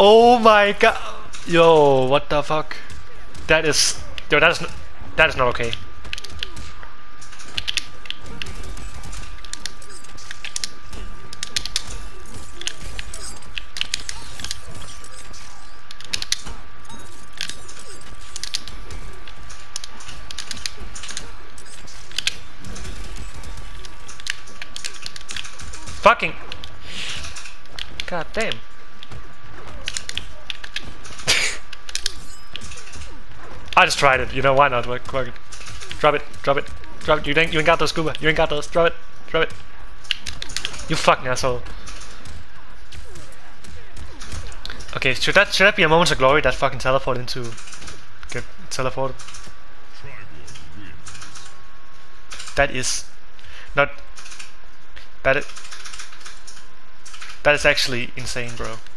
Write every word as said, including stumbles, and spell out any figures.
Oh my god. Yo, what the fuck? That is... Yo, that is... N that is not okay. Fucking... God damn. I just tried it, you know, why not? Fuck it. Drop it, drop it, drop it. You ain't, you ain't got those, scuba. You ain't got those. Drop it, drop it. You fucking asshole. Okay, should that should that be a moment of glory that fucking teleport into get teleported? That is not that is that is actually insane, bro.